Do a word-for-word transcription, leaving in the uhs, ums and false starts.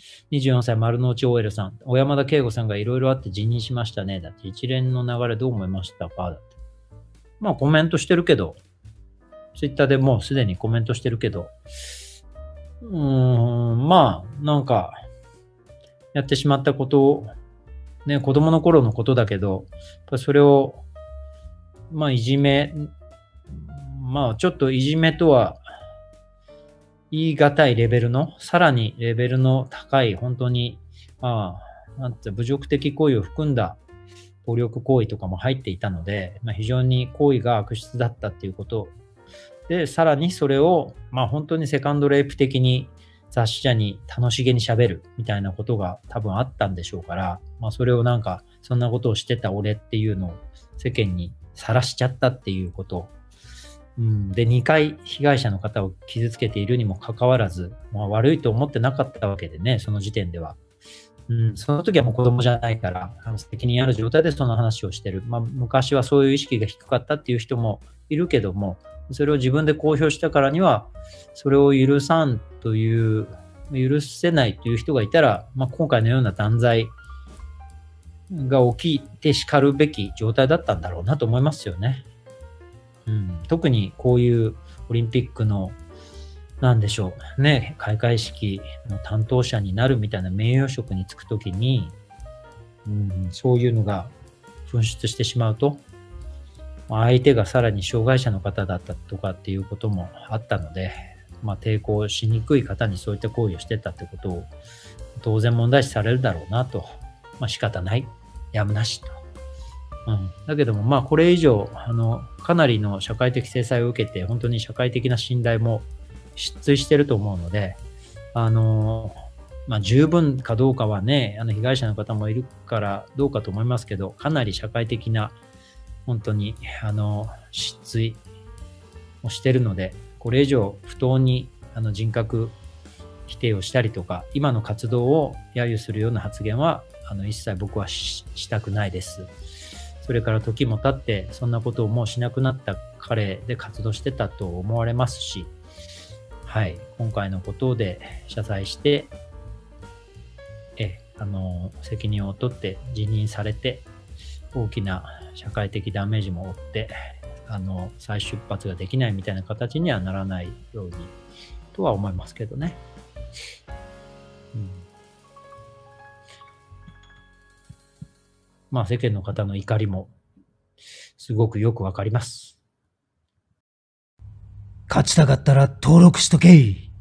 にじゅうよんさい丸の内 オーエル さん、小山田圭吾さんがいろいろあって辞任しましたね。だって一連の流れどう思いましたかだって。まあコメントしてるけど、ツイッターでもうすでにコメントしてるけど、うーん、まあ、なんか、やってしまったことを、ね、子供の頃のことだけど、やっぱそれを、まあ、いじめ、まあ、ちょっといじめとは言い難いレベルの、さらにレベルの高い、本当に、まあ、なんて侮辱的行為を含んだ暴力行為とかも入っていたので、まあ、非常に行為が悪質だったっていうことで、さらにそれを、まあ本当にセカンドレイプ的に雑誌社に楽しげに喋るみたいなことが多分あったんでしょうから、まあそれをなんか、そんなことをしてた俺っていうのを世間にさらしちゃったっていうこと。うん、で、にかい被害者の方を傷つけているにもかかわらず、まあ、悪いと思ってなかったわけでね、その時点では。うん、その時はもう子供じゃないから、あの責任ある状態でその話をしてる。まあ、昔はそういう意識が低かったっていう人もいるけども、それを自分で公表したからには、それを許さんという、許せないという人がいたら、まあ、今回のような断罪が起きてしかるべき状態だったんだろうなと思いますよね。うん、特にこういうオリンピックのなんでしょうね、開会式の担当者になるみたいな名誉職に就くときに、うん、そういうのが噴出してしまうと、相手がさらに障害者の方だったとかっていうこともあったので、まあ、抵抗しにくい方にそういった行為をしてたってことを当然問題視されるだろうなと、まあ、仕方ない、やむなしと。うん、だけども、まあこれ以上あのかなりの社会的制裁を受けて、本当に社会的な信頼も失墜してると思うので、あの、まあ、十分かどうかはね、あの被害者の方もいるからどうかと思いますけど、かなり社会的な本当にあの失墜をしてるので、これ以上不当にあの人格否定をしたりとか、今の活動を揶揄するような発言はあの一切僕は し, したくないです。それから時も経って、そんなことをもうしなくなった彼で活動してたと思われますし、はい、今回のことで謝罪して、え、あの、責任を取って辞任されて、大きな社会的ダメージも負って、あの、再出発ができないみたいな形にはならないようにとは思いますけどね。うん、まあ世間の方の怒りもすごくよくわかります。 勝ちたかったら登録しとけい。